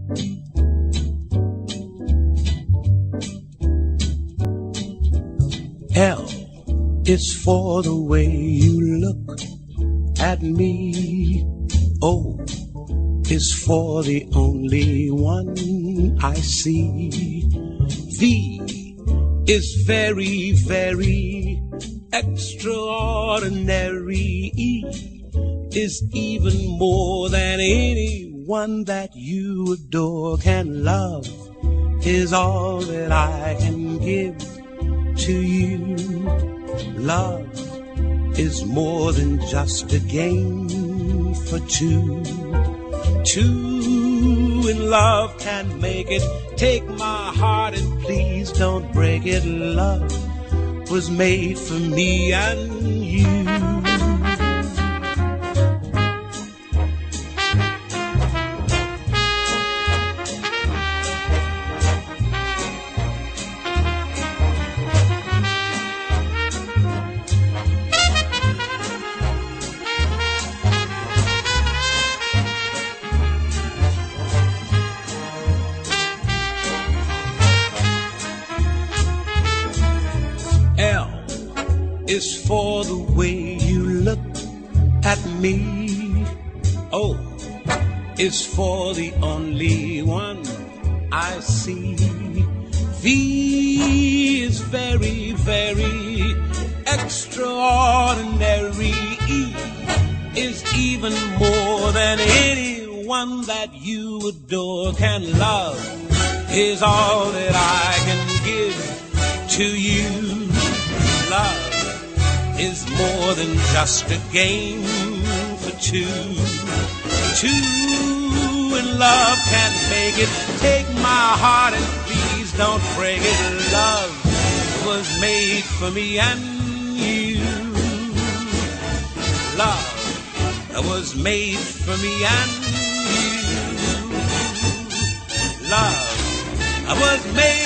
L is for the way you look at me. O is for the only one I see. V is very, very extraordinary. E is even more than anyone that you adore can love, is all that I can give to you. Love is more than just a game for two. Two in love can make it. Take my heart and please don't break it. Love was made for me and you. L is for the way you look at me. O is for the only one I see. V is very, very extraordinary. E is even more than anyone that you adore can love, is all that I can give to you. Love is more than just a game for two. Two in love can make it. Take my heart and please don't break it. Love was made for me and you. Love was made for me and you. Love was made